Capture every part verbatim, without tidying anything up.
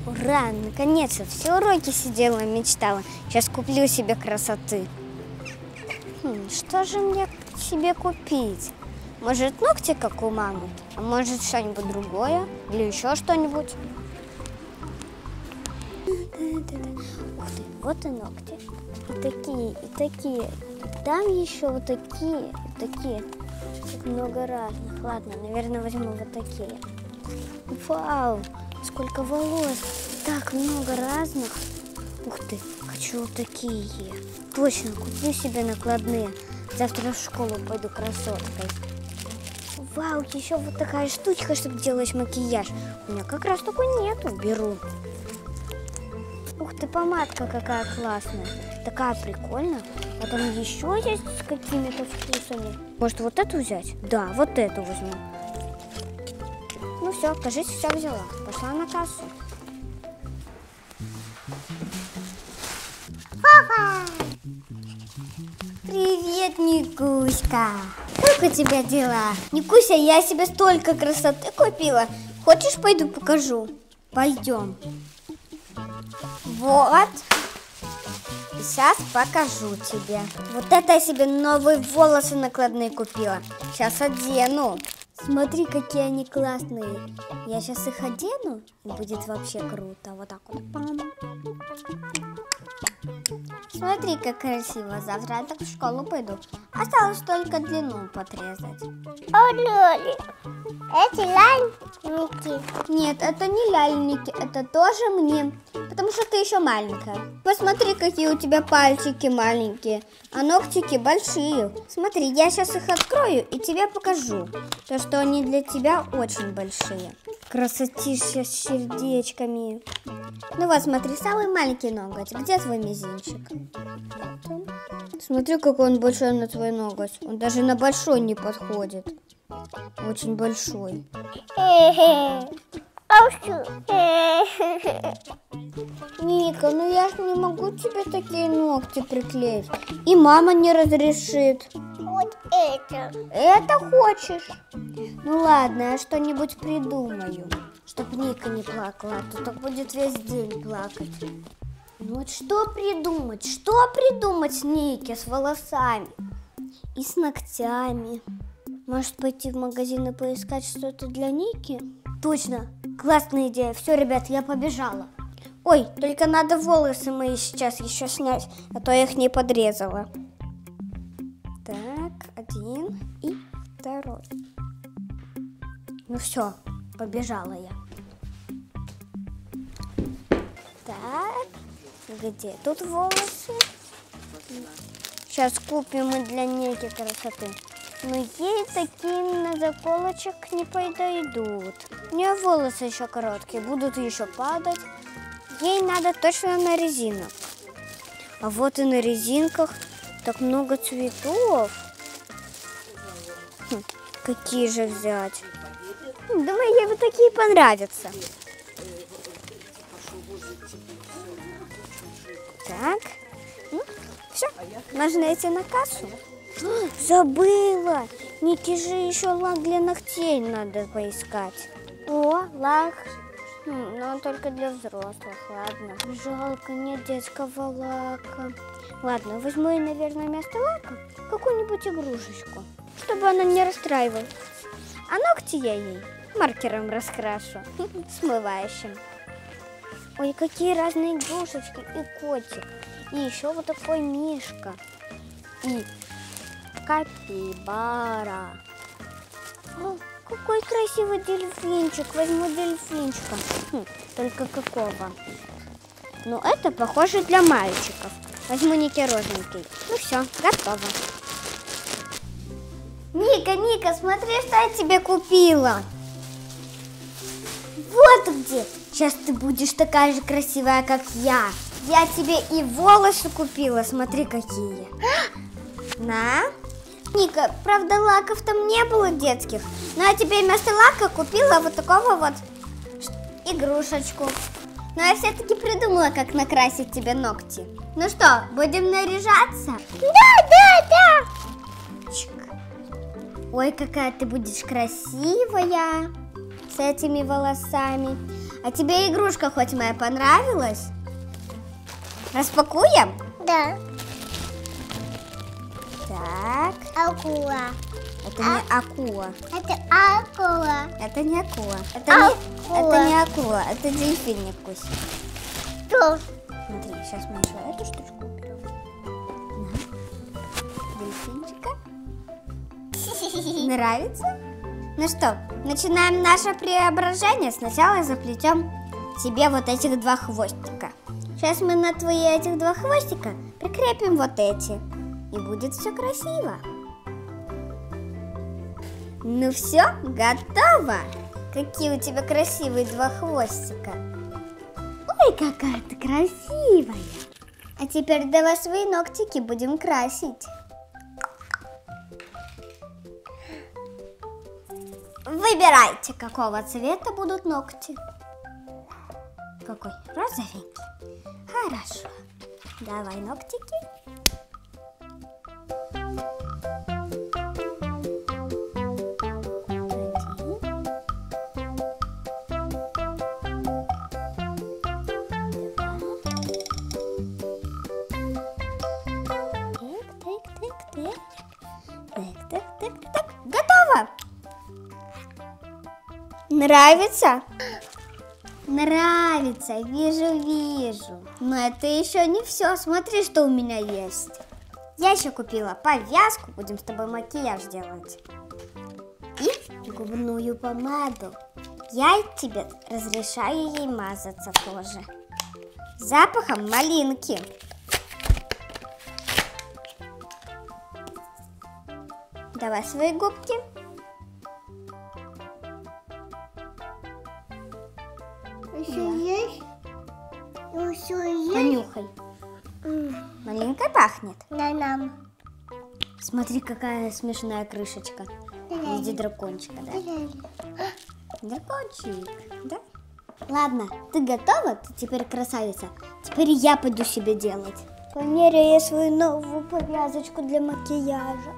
Ура, наконец-то, все уроки сидела, мечтала. Сейчас куплю себе красоты. Хм, что же мне себе купить? Может, ногти, как у мамы? А может, что-нибудь другое? Или еще что-нибудь? Ух ты, вот и ногти. И такие, и такие. И там еще вот такие, и такие. Тут много разных. Ладно, наверное, возьму вот такие. Вау, сколько волос. Так много разных. Ух ты, хочу вот такие. Точно, куплю себе накладные. Завтра в школу пойду красоткой. Вау, еще вот такая штучка, чтобы делать макияж. У меня как раз такой нету. Беру. Ух ты, помадка какая классная. Такая прикольная. А там еще есть с какими-то вкусами. Может, вот эту взять? Да, вот эту возьму. Ну все, кажется, все взяла. Пошла на кассу. Папа! Привет, Никуська. Как у тебя дела? Никуся, я себе столько красоты купила. Хочешь, пойду покажу? Пойдем. Вот. Сейчас покажу тебе. Вот это я себе новые волосы накладные купила. Сейчас одену. Смотри, какие они классные. Я сейчас их одену, и будет вообще круто. Вот так вот. Пам. Смотри, как красиво. Завтра я так в школу пойду. Осталось только длину подрезать. О, Лёли, эти ляльники. Нет, это не ляльники, это тоже мне. Потому что ты еще маленькая. Посмотри, какие у тебя пальчики маленькие, а ногтики большие. Смотри, я сейчас их открою и тебе покажу. То, что они для тебя очень большие. Красотища с сердечками. Ну вот, смотри, самый маленький ноготь. Где твой мизинчик? Смотри, какой он большой на твой ноготь. Он даже на большой не подходит. Очень большой. Ника, ну я ж не могу тебе такие ногти приклеить. И мама не разрешит. Вот это. Это хочешь? Ну ладно, я что-нибудь придумаю, чтоб Ника не плакала, а то так будет весь день плакать. Ну вот что придумать? Что придумать Нике с волосами и с ногтями? Может пойти в магазин и поискать что-то для Ники? Точно, классная идея. Все, ребят, я побежала. Ой, только надо волосы мои сейчас еще снять, а то я их не подрезала. Так, один и второй. Ну все, побежала я. Так, где тут волосы? Сейчас купим мы для Ники красоты. Но ей такие на заколочек не подойдут. У нее волосы еще короткие, будут еще падать. Ей надо точно на резинок. А вот и на резинках так много цветов. Хм, какие же взять? Думаю, ей вот такие понравятся. Так, ну, все, нужно идти на кассу. О, забыла! Нике же еще лак для ногтей надо поискать. О, лак. Хм, но он только для взрослых, ладно. Жалко, нет детского лака. Ладно, возьму ей, наверное, вместо лака какую-нибудь игрушечку, чтобы она не расстраивалась. А ногти я ей маркером раскрашу, смывающим. Ой, какие разные игрушечки, и котик, и еще вот такой мишка, и капибара. О, какой красивый дельфинчик, возьму дельфинчика. Хм, только какого? Ну, это похоже для мальчиков. Возьму Нике розовенький. Ну все, готово. Ника, Ника, смотри, что я тебе купила. Вот где. Сейчас ты будешь такая же красивая, как я. Я тебе и волосы купила, смотри какие. На. Ника, правда, лаков там не было детских, но я тебе вместо лака купила вот такого вот игрушечку. Но я все-таки придумала, как накрасить тебе ногти. Ну что, будем наряжаться? Да, да, да. Чик. Ой, какая ты будешь красивая с этими волосами. А А тебе игрушка хоть моя понравилась? Распакуем? Да. Так. Акула. Это не акула. Это акула. Это не акула. Это не, Акула. это не акула. Это дельфин, Кусь. Что? Смотри, сейчас мы еще эту штучку уберем. Дельфинчика. Нравится? Ну что, начинаем наше преображение. Сначала заплетем тебе вот этих два хвостика. Сейчас мы на твои этих два хвостика прикрепим вот эти. И будет все красиво. Ну все, готово. Какие у тебя красивые два хвостика. Ой, какая ты красивая. А теперь давай свои ногтики будем красить. Выбирайте, какого цвета будут ногти. Какой? Розовенький. Хорошо. Давай ногтики. Так, так, так, так. Готово! Нравится? Нравится, вижу, вижу. Но это еще не все. Смотри, что у меня есть. Я еще купила повязку. Будем с тобой макияж делать. И губную помаду. Я тебе разрешаю ей мазаться тоже. Запахом малинки. Давай свои губки. Еще есть? Еще есть? Понюхай. Малинкой пахнет. На нам. Смотри, какая смешная крышечка. В виде дракончика, да? Дракончик, да? Ладно, ты готова? Ты теперь красавица. Теперь я пойду себе делать. Померяю я свою новую повязочку для макияжа.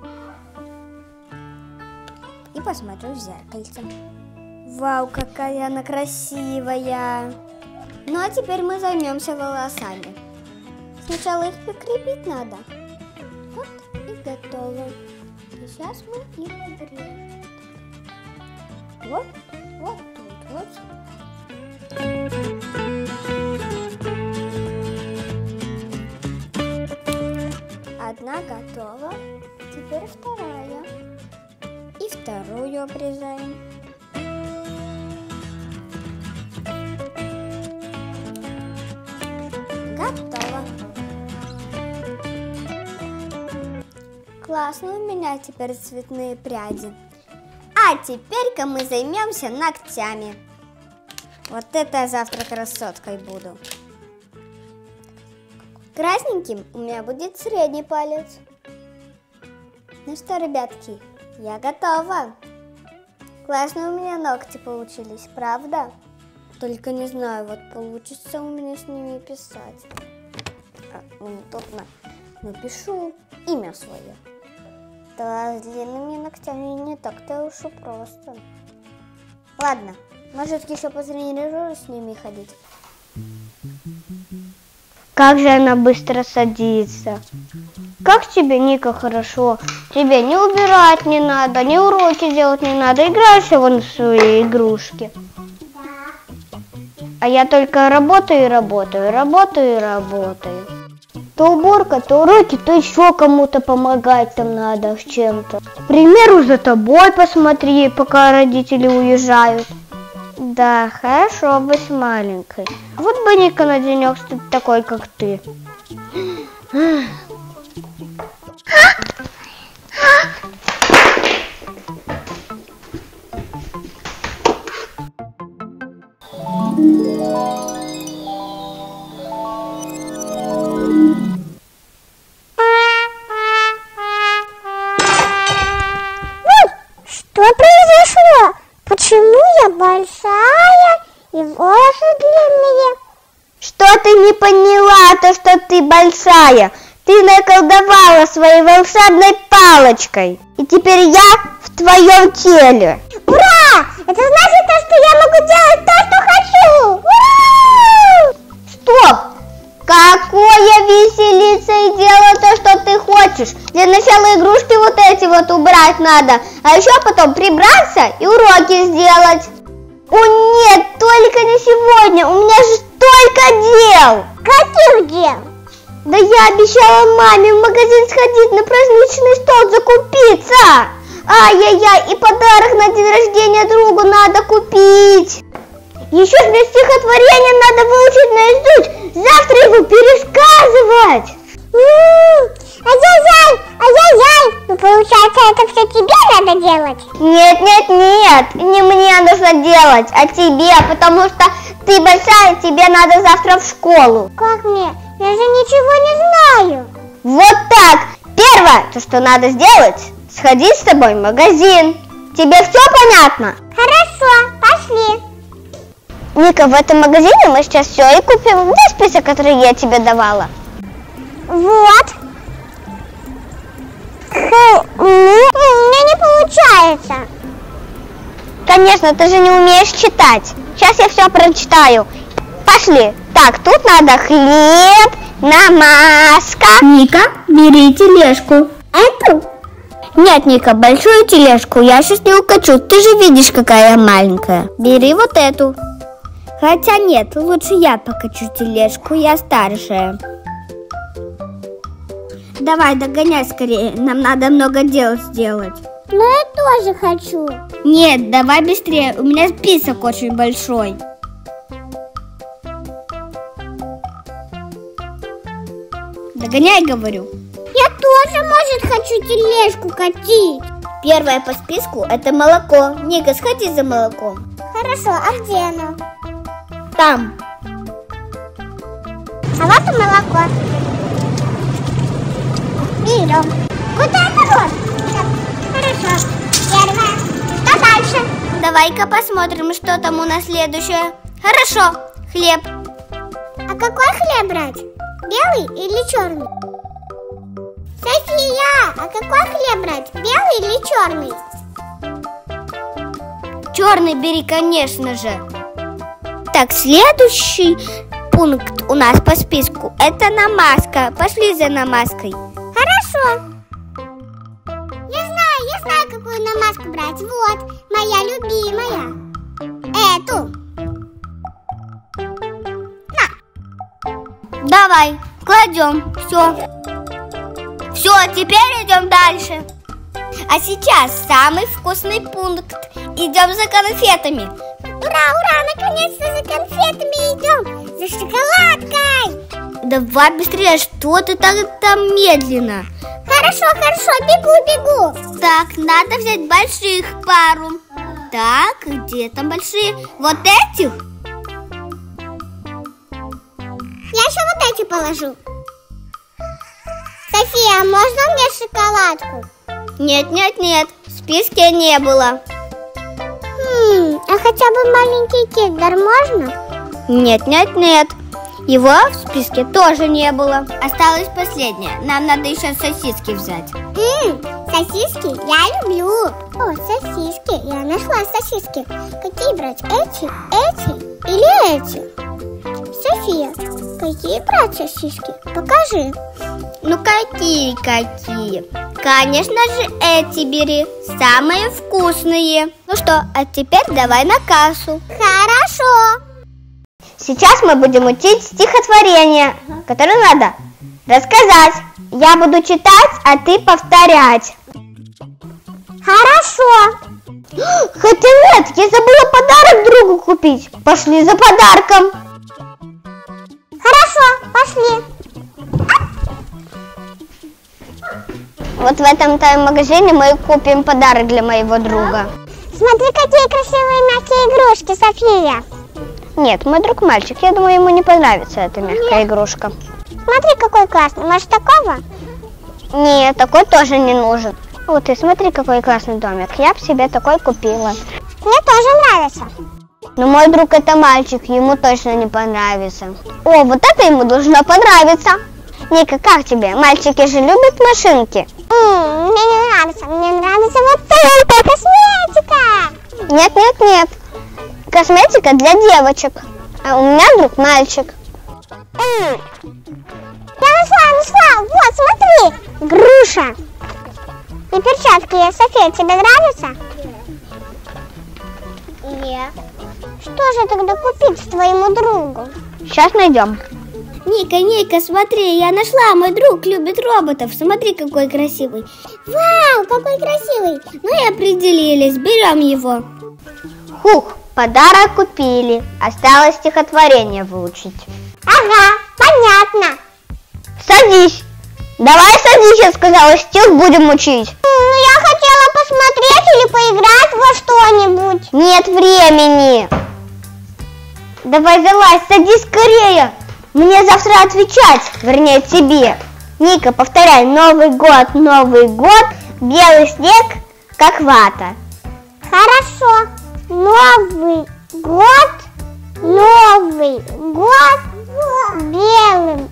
И посмотрю в зеркальце. Вау, какая она красивая. Ну а теперь мы займемся волосами. Сначала их прикрепить надо. Вот и готово. И сейчас мы их обрежем. Вот, вот тут, вот. Одна готова. Теперь вторая. И вторую обрезаем. Готово. Классно у меня теперь цветные пряди. А теперь-ка мы займемся ногтями. Вот это я завтра красоткой буду. Красненьким у меня будет средний палец. Ну что, ребятки, я готова. Классно у меня ногти получились, правда? Только не знаю, вот получится у меня с ними писать. А, ну, тут на, напишу имя свое. Да, с длинными ногтями не так-то уж и просто. Ладно, может еще потренируюсь с ними ходить. Как же она быстро садится. Как тебе, Ника, хорошо. Тебе не убирать не надо, ни уроки делать не надо. Играешь вон в свои игрушки. А я только работаю и работаю, работаю и работаю. То уборка, то уроки, то еще кому-то помогать там надо в чем-то. К примеру, за тобой посмотри, пока родители уезжают. Да, хорошо быть маленькой. Вот бы Ника на денек стать такой, как ты. Что произошло? Почему я большая и волосы длинные? Что ты не поняла, то что ты большая? Ты наколдовала своей волшебной палочкой. И теперь я в твоем теле. Ура! Это значит, что я могу делать то, что хочу. Ура! Стоп! Какое веселиться и делать то, что ты хочешь. Для начала игрушки вот эти вот убрать надо, а еще потом прибраться и уроки сделать. О нет, только не сегодня, у меня же столько дел. Каких дел? Да я обещала маме в магазин сходить, на праздничный стол закупиться. Ай-яй-яй, и подарок на день рождения другу надо купить. Еще же стихотворение надо выучить наизусть, завтра его пересказывать. Ай-яй-яй, ай-яй-яй, ну получается, это все тебе надо делать? Нет, нет, нет, не мне нужно делать, а тебе, потому что ты большая, тебе надо завтра в школу. Как мне? Я же ничего не знаю. Вот так. Первое, то, что надо сделать, сходить с тобой в магазин. Тебе все понятно? Хорошо, пошли. Ника, в этом магазине мы сейчас все и купим. Где список, который я тебе давала? Вот. У меня не получается. Конечно, ты же не умеешь читать. Сейчас я все прочитаю. Пошли. Так, тут надо хлеб, намазка. Ника, бери тележку. Эту? Нет, Ника, большую тележку. Я сейчас не укачу. Ты же видишь, какая я маленькая. Бери вот эту. Хотя нет, лучше я покачу тележку, я старшая. Давай, догоняй скорее, нам надо много дел сделать. Но я тоже хочу. Нет, давай быстрее, у меня список очень большой. Догоняй, говорю. Я тоже, может, хочу тележку катить. Первое по списку это молоко. Ника, сходи за молоком. Хорошо, а где оно? Там. А вот и молоко. Берем. Куда это вот? Хорошо. Первое. Что дальше? Давай-ка посмотрим, что там у нас следующее. Хорошо. Хлеб. А какой хлеб брать? Белый или черный? София, а какой хлеб брать? Белый или черный? Черный бери, конечно же. Так, следующий пункт у нас по списку – это намазка. Пошли за намазкой. Хорошо. Я знаю, я знаю, какую намазку брать. Вот, моя любимая. Эту. На. Давай, кладем. Все. Все, теперь идем дальше. А сейчас самый вкусный пункт. Идем за конфетами. Ура, ура, наконец-то за конфетами идем. За шоколадкой. Давай быстрее, что ты так там медленно? Хорошо, хорошо, бегу, бегу. Так, надо взять больших пару. Так, где там большие? Вот этих? Я еще вот эти положу. София, можно мне шоколадку? Нет, нет, нет, в списке не было. Хм, а хотя бы маленький киндер можно? Нет, нет, нет. Его в списке тоже не было. Осталось последнее. Нам надо еще сосиски взять. Ммм, сосиски я люблю. О, сосиски. Я нашла сосиски. Какие брать? Эти, эти или эти? София, какие брать сосиски? Покажи. Ну какие, какие? Конечно же, эти бери. Самые вкусные. Ну что, а теперь давай на кассу. Хорошо. Сейчас мы будем учить стихотворение, которое надо рассказать. Я буду читать, а ты повторять. Хорошо. Хотя нет, я забыла подарок другу купить. Пошли за подарком. Хорошо, пошли. Вот в этом-то магазине мы купим подарок для моего друга. Смотри, какие красивые мягкие игрушки, София. Нет, мой друг мальчик, я думаю, ему не понравится эта мягкая Нет. игрушка. Смотри, какой классный, может такого? Нет, такой тоже не нужен. Вот и смотри, какой классный домик, я бы себе такой купила. Мне тоже нравится. Но мой друг это мальчик, ему точно не понравится. О, вот это ему должно понравиться. Ника, как тебе? Мальчики же любят машинки. М-м, мне не нравится, мне нравится вот это, косметика. Нет, нет, нет. Косметика для девочек. А у меня друг мальчик. Я нашла, нашла. Вот, смотри. Груша. И перчатки. София, тебе нравится? Нет. Что же тогда купить твоему другу? Сейчас найдем. Ника, Ника, смотри, я нашла. Мой друг любит роботов. Смотри, какой красивый. Вау, какой красивый. Ну и определились. Берем его. Хух, подарок купили. Осталось стихотворение выучить. Ага, понятно. Садись. Давай садись, я сказала, стих будем учить. Ну, я хотела посмотреть или поиграть во что-нибудь. Нет времени. Давай залазь, садись скорее. Мне завтра отвечать, вернее тебе. Ника, повторяй. Новый год, Новый год, белый снег, как вата. Хорошо. Новый год, Новый год, белым.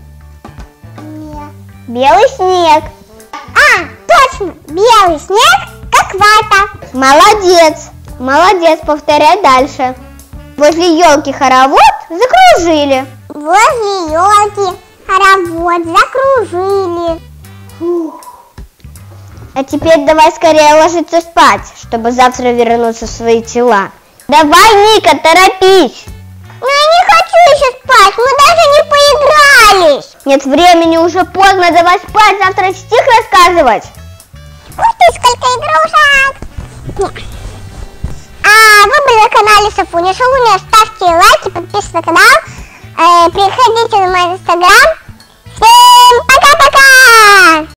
Белый снег. А, точно, белый снег, как вата. Молодец, молодец, повторяй дальше. Возле елки хоровод закружили. Возле елки хоровод закружили. Фух. А теперь давай скорее ложиться спать, чтобы завтра вернуться в свои тела. Давай, Ника, торопись. Но я не хочу еще спать, мы даже не поигрались. Нет времени, уже поздно, давай спать, завтра стих рассказывать. Ух ты, сколько игрушек. А вы были на канале Софуня Шалуня, ставьте лайки, подписывайтесь на канал, э, приходите на мой инстаграм. Всем пока-пока!